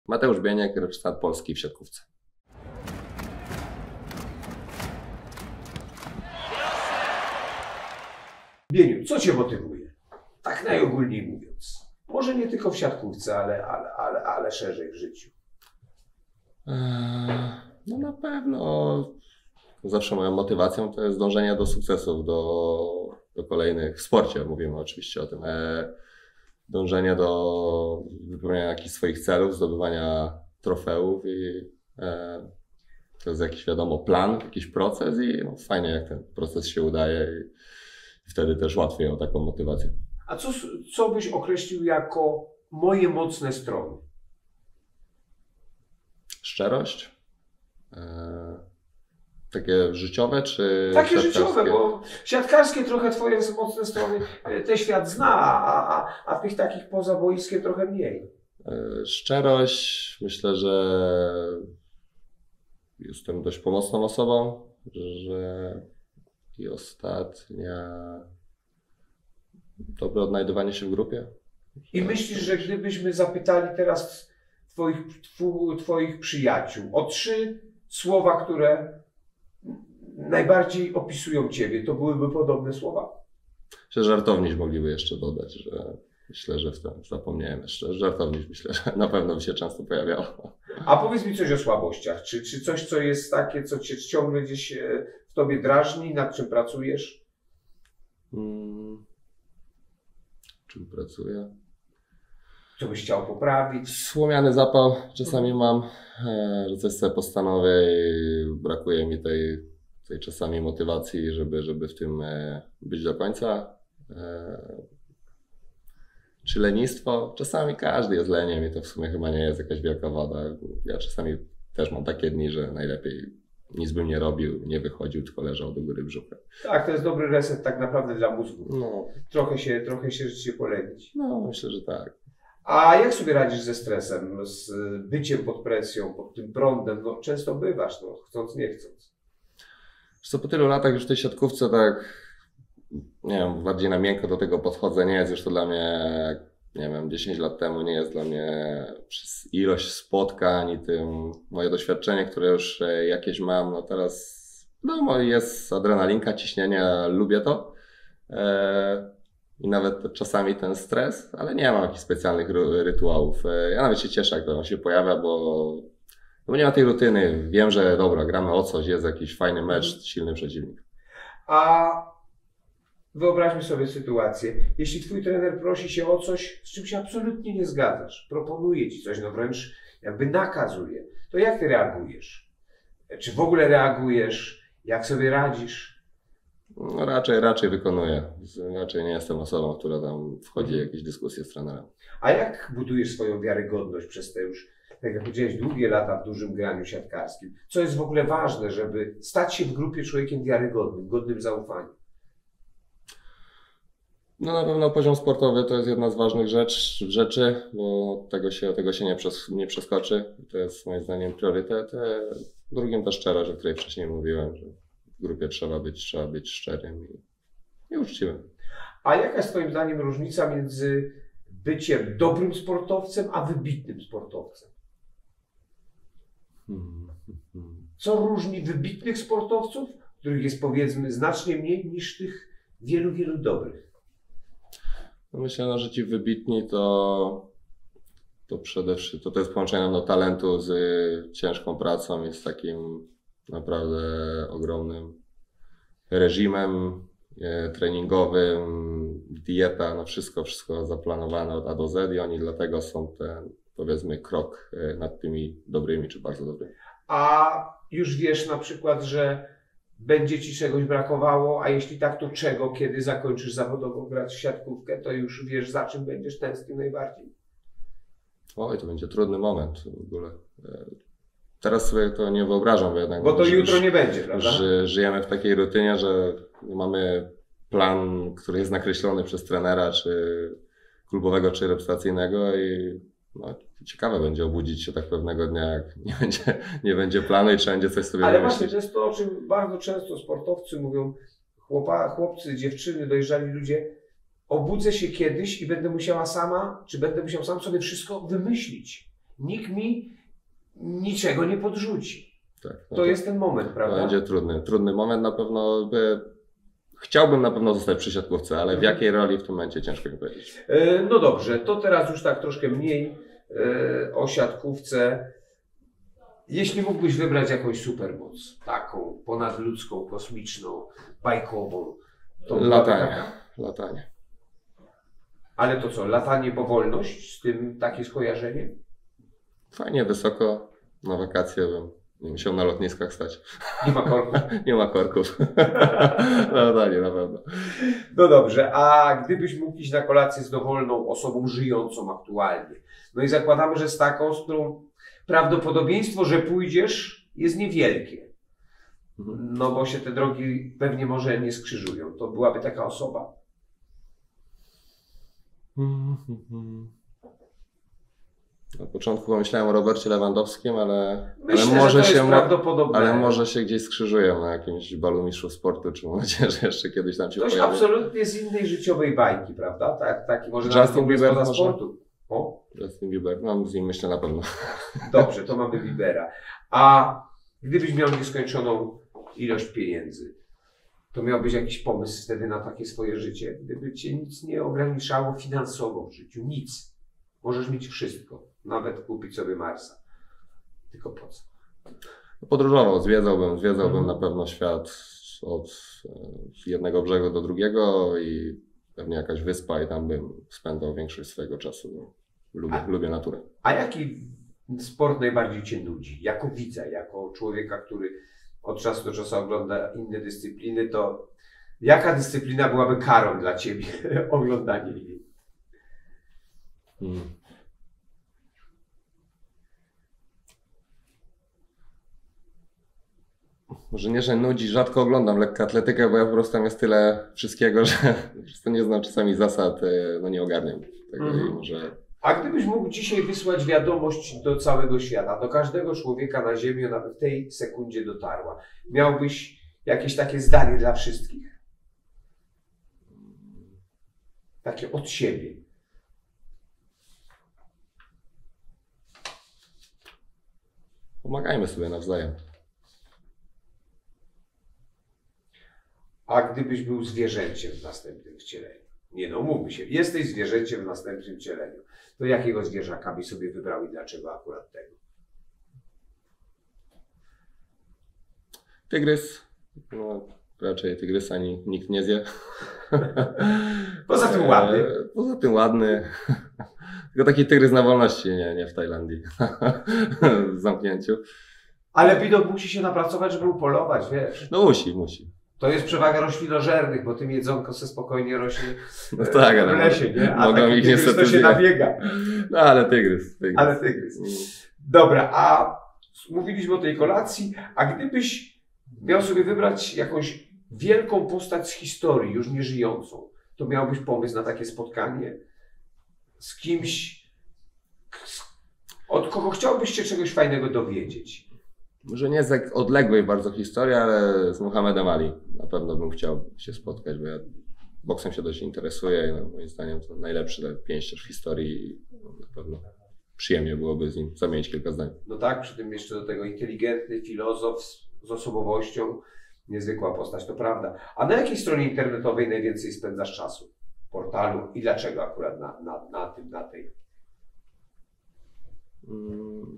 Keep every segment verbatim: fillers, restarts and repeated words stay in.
Mateusz Bieniek, reprezentant Polski w siatkówce. Bieniu, co Cię motywuje? Tak najogólniej mówiąc. Może nie tylko w siatkówce, ale, ale, ale, ale szerzej w życiu. Eee, no na pewno zawsze moją motywacją to jest dążenie do sukcesów, do, do kolejnych w sporcie, mówimy oczywiście o tym. Eee, dążenie do wypełniania jakichś swoich celów, zdobywania trofeów i e, to jest jakiś, wiadomo, plan, jakiś proces i no, fajnie jak ten proces się udaje i wtedy też łatwiej o taką motywację. A co, co byś określił jako moje mocne strony? Szczerość? E, takie życiowe czy Takie siatkarskie? życiowe, bo siatkarskie trochę Twoje mocne strony ten świat zna, a, a, a tych takich poza boiskiem trochę mniej. E, szczerość, myślę, że jestem dość pomocną osobą, że i ostatnia dobre odnajdywanie się w grupie. I myślisz, że gdybyśmy zapytali teraz twoich, twu, twoich przyjaciół o trzy słowa, które najbardziej opisują Ciebie, to byłyby podobne słowa? Myślę, że żartowniś mogliby jeszcze dodać, że myślę, że w tym zapomniałem jeszcze. Żartowniś myślę, że na pewno by się często pojawiało. A powiedz mi coś o słabościach. Czy, czy coś, co jest takie, co Cię ciągle gdzieś w Tobie drażni, nad czym pracujesz? Hmm. Czym pracuję? Co byś chciał poprawić? Słomiany zapał czasami mam, że coś sobie postanowię i brakuje mi tej, tej czasami motywacji, żeby, żeby w tym być do końca. Czy lenistwo? Czasami każdy jest leniem i to w sumie chyba nie jest jakaś wielka wada. Ja czasami też mam takie dni, że najlepiej nic bym nie robił, nie wychodził, tylko leżał do góry brzuchem. Tak, to jest dobry reset tak naprawdę dla mózgu. No. Trochę się, trochę się rzeczywiście polenić. No, myślę, że tak. A jak sobie radzisz ze stresem, z byciem pod presją, pod tym prądem? No często bywasz, no, chcąc, nie chcąc. Co po tylu latach już w tej siatkówce tak, nie wiem, bardziej na miękko do tego podchodzę. Nie jest już to dla mnie, nie wiem, dziesięć lat temu nie jest dla mnie przez ilość spotkań i tym moje doświadczenie, które już jakieś mam, no teraz no jest adrenalinka, ciśnienie, lubię to. I nawet czasami ten stres, ale nie mam jakichś specjalnych rytuałów. Ja nawet się cieszę, jak to on się pojawia, bo, bo nie ma tej rutyny. Wiem, że dobra, gramy o coś, jest jakiś fajny mecz, silny przeciwnik. A wyobraźmy sobie sytuację. Jeśli twój trener prosi się o coś, z czym się absolutnie nie zgadzasz, proponuje ci coś, no wręcz jakby nakazuje, to jak ty reagujesz? Czy w ogóle reagujesz? Jak sobie radzisz? No raczej, raczej wykonuję. Raczej nie jestem osobą, która tam wchodzi w jakieś dyskusje z trenerem. A jak budujesz swoją wiarygodność przez te już, tak jak powiedziałeś, długie lata w dużym graniu siatkarskim? Co jest w ogóle ważne, żeby stać się w grupie człowiekiem wiarygodnym, godnym zaufania? No na pewno poziom sportowy to jest jedna z ważnych rzecz, rzeczy, bo tego się, tego się nie, przes, nie przeskoczy. To jest moim zdaniem priorytet. Drugim to szczerość, o której wcześniej mówiłem, że w grupie trzeba być, trzeba być szczerym i, i uczciwym. A jaka jest twoim zdaniem różnica między byciem dobrym sportowcem, a wybitnym sportowcem? Hmm, hmm. Co różni wybitnych sportowców, których jest powiedzmy znacznie mniej niż tych wielu, wielu dobrych? Myślę, no, że ci wybitni to, to przede wszystkim to, to jest połączenie no, talentu z ciężką pracą i z takim naprawdę ogromnym reżimem e, treningowym, dieta, no wszystko, wszystko zaplanowane od A do Z i oni dlatego są ten, powiedzmy, krok e, nad tymi dobrymi czy bardzo dobrymi. A już wiesz na przykład, że będzie ci czegoś brakowało, a jeśli tak, to czego, kiedy zakończysz zawodowo grać w siatkówkę, to już wiesz, za czym będziesz tęsknił najbardziej? Oj, to będzie trudny moment w ogóle. Teraz sobie to nie wyobrażam, bo jednak... Bo to ży, jutro nie będzie, prawda? Ży, żyjemy w takiej rutynie, że mamy plan, który jest nakreślony przez trenera, czy klubowego, czy reprezentacyjnego i no, ciekawe będzie obudzić się tak pewnego dnia, jak nie będzie, nie będzie planu i trzeba będzie coś sobie Ale wymyślić. właśnie to jest to, o czym bardzo często sportowcy mówią, chłopa, chłopcy, dziewczyny, dojrzali ludzie, obudzę się kiedyś i będę musiała sama, czy będę musiał sam sobie wszystko wymyślić. Nikt mi niczego nie podrzuci. Tak, no To jest ten moment, prawda? To będzie trudny, trudny moment na pewno. By... Chciałbym na pewno zostać przy siatkówce, ale w Mhm. jakiej roli w tym momencie ciężko mi powiedzieć. E, No dobrze, to teraz już tak troszkę mniej e, o siatkówce. Jeśli mógłbyś wybrać jakąś supermoc, taką ponadludzką, kosmiczną, bajkową, to byłaby Latanie, taka? latanie. Ale to co, latanie powolność, z tym takie skojarzenie? Fajnie, wysoko, na wakacje bym nie musiał na lotniskach stać. Nie ma korku. Nie ma korków. Latanie na pewno. No dobrze, a gdybyś mógł iść na kolację z dowolną osobą żyjącą aktualnie, no i zakładamy, że z taką, z którą prawdopodobieństwo, że pójdziesz, jest niewielkie. Mhm. No bo się te drogi pewnie może nie skrzyżują. To byłaby taka osoba. Na początku pomyślałem o Robercie Lewandowskim, ale, Myślę, ale może że to się jest mo- prawdopodobne. ale może się gdzieś skrzyżują na jakimś balu mistrzów sportu, czy mam nadzieję, że jeszcze kiedyś tam się Ktoś pojawi. absolutnie z innej życiowej bajki, prawda? Tak, taki może Justin nawet w ogóle Bieber spoza może? sportu. O, Justin Bieber, mam z nim myślę na pewno. dobrze, to mamy Biebera. A gdybyś miał nieskończoną ilość pieniędzy, to miałbyś jakiś pomysł wtedy na takie swoje życie? Gdyby cię nic nie ograniczało finansowo w życiu, nic. Możesz mieć wszystko, nawet kupić sobie Marsa. Tylko po co? Podróżował, zwiedzałbym, zwiedzałbym Mhm. na pewno świat od e, jednego brzegu do drugiego i pewnie jakaś wyspa i tam bym spędzał większość swojego czasu. Bo lubię, A- lubię naturę. A jaki sport najbardziej cię nudzi? Jako widza, jako człowieka, który od czasu do czasu ogląda inne dyscypliny, to jaka dyscyplina byłaby karą dla ciebie oglądanie jej? Hmm. Może nie, że nudzi, rzadko oglądam lekkoatletykę, bo ja po prostu tam jest tyle wszystkiego, że po prostu nie znam czasami zasad, e, no nie ogarniam tego Mhm. i może... A gdybyś mógł dzisiaj wysłać wiadomość do całego świata, do każdego człowieka na Ziemi, ona by w tej sekundzie dotarła, miałbyś jakieś takie zdanie dla wszystkich? Takie od siebie. Pomagajmy sobie nawzajem. A gdybyś był zwierzęciem w następnym wcieleniu? Nie no, mówmy się, jesteś zwierzęciem w następnym wcieleniu. To jakiego zwierzaka byś sobie wybrał i dlaczego akurat tego? Tygrys, no raczej tygrysa ni- nikt nie zje. Poza tym ładny. E, Poza tym ładny. Tylko taki tygrys na wolności, nie, nie w Tajlandii. W zamknięciu. Ale widok musi się napracować, żeby upolować, wiesz. No musi, musi. To jest przewaga roślinożernych, bo tym jedzonko se spokojnie rośnie No tak, w ale lesie, nie? A mogą taki ich tygrys to niestety się zjeść. nabiega. No ale tygrys. tygrys. Ale tygrys. Dobra, a mówiliśmy o tej kolacji, a gdybyś miał sobie wybrać jakąś wielką postać z historii, już nieżyjącą, to miałbyś pomysł na takie spotkanie z kimś, z- od kogo chciałbyś się czegoś fajnego dowiedzieć? Może nie z jak odległej bardzo historii, ale z Muhammedem Ali. Na pewno bym chciał się spotkać, bo ja boksem się dość interesuję i no, moim zdaniem to najlepszy pięściarz w historii i no, na pewno przyjemnie byłoby z nim zamienić kilka zdań. No tak, przy tym jeszcze do tego inteligentny filozof z, z osobowością, niezwykła postać, to prawda. A na jakiej stronie internetowej najwięcej spędzasz czasu? Portalu i dlaczego akurat na, na, na tym, na tej? Mm.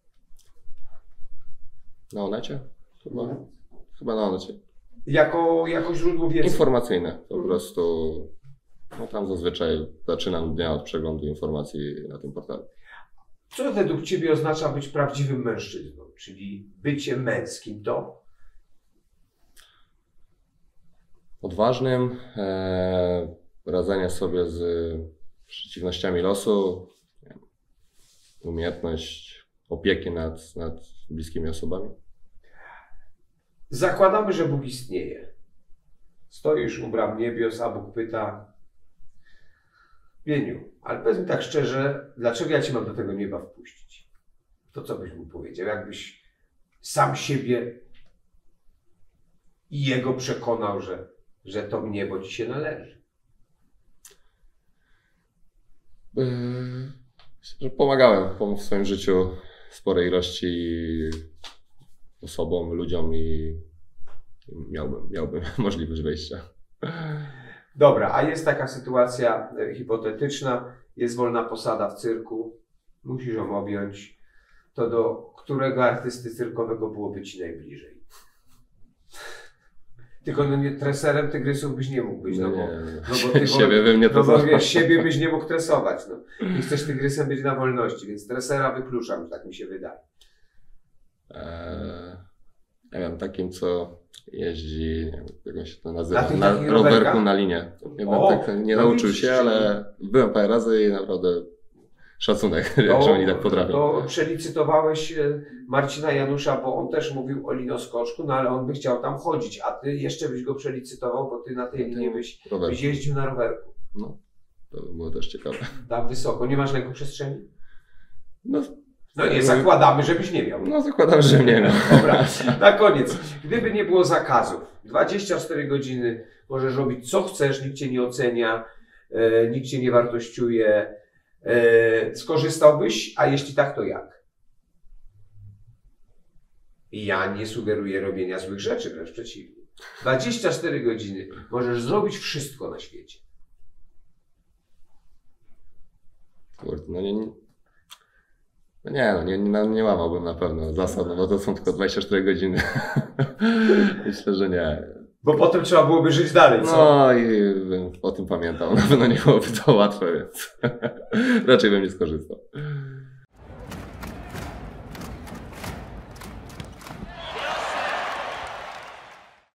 Na Onecie? Chyba, chyba na Onecie. Jako, jako źródło wiedzy. Informacyjne po prostu. No tam zazwyczaj zaczynam dnia od przeglądu informacji na tym portalu. Co według Ciebie oznacza być prawdziwym mężczyzną? Czyli bycie męskim to? Odważnym, e, radzenia sobie z przeciwnościami losu, nie wiem, umiejętność opieki nad, nad bliskimi osobami. Zakładamy, że Bóg istnieje. Stoisz u bram niebios, a Bóg pyta: Wieniu, ale powiedz mi tak szczerze, dlaczego ja Cię mam do tego nieba wpuścić? To co byś mu powiedział? Jakbyś sam siebie i Jego przekonał, że, że to niebo Ci się należy? Yy, Myślę, że pomagałem w swoim życiu sporej ilości osobom, ludziom i miałbym, miałbym możliwość wejścia. Dobra, a jest taka sytuacja hipotetyczna, jest wolna posada w cyrku, musisz ją objąć, to do którego artysty cyrkowego byłoby ci najbliżej? Tylko no nie, treserem tygrysów byś nie mógł być, no, no, nie, bo, no bo ty siebie bym nie no bo tresował. wiesz, siebie byś nie mógł tresować, no. I chcesz tygrysem być na wolności, więc tresera wykluczam, tak mi się wydaje. Eee, nie wiem, takim co jeździ, nie wiem, jak on się to nazywa, Na tych na, takich rowerku rowerkach? na linie. Nie, O, wiem, tak, nie no nauczył widzisz, się, ale byłem parę razy i naprawdę szacunek, jak że oni tak potrafią. To przelicytowałeś Marcina Janusza, bo on też mówił o linoskoczku, no ale on by chciał tam chodzić, a ty jeszcze byś go przelicytował, bo ty na tej linie byś, byś jeździł na rowerku. No, to by było też ciekawe. Tam wysoko, nie masz lęku przestrzeni? No, No nie, zakładamy, żebyś nie miał. No zakładam, że nie miał. Dobra, na koniec. Gdyby nie było zakazów, dwadzieścia cztery godziny możesz robić co chcesz, nikt cię nie ocenia, e, nikt cię nie wartościuje. E, skorzystałbyś, a jeśli tak, to jak? I ja nie sugeruję robienia złych rzeczy, wręcz przeciwnie. dwadzieścia cztery godziny możesz zrobić wszystko na świecie. Kurde, no nie, nie, no nie, no nie, nie, nie łamałbym na pewno zasad, no bo to są tylko dwadzieścia cztery godziny. Myślę, że nie. Bo potem trzeba byłoby żyć dalej, co? No i bym o tym pamiętał. Na pewno nie byłoby to łatwe, więc raczej bym nie skorzystał.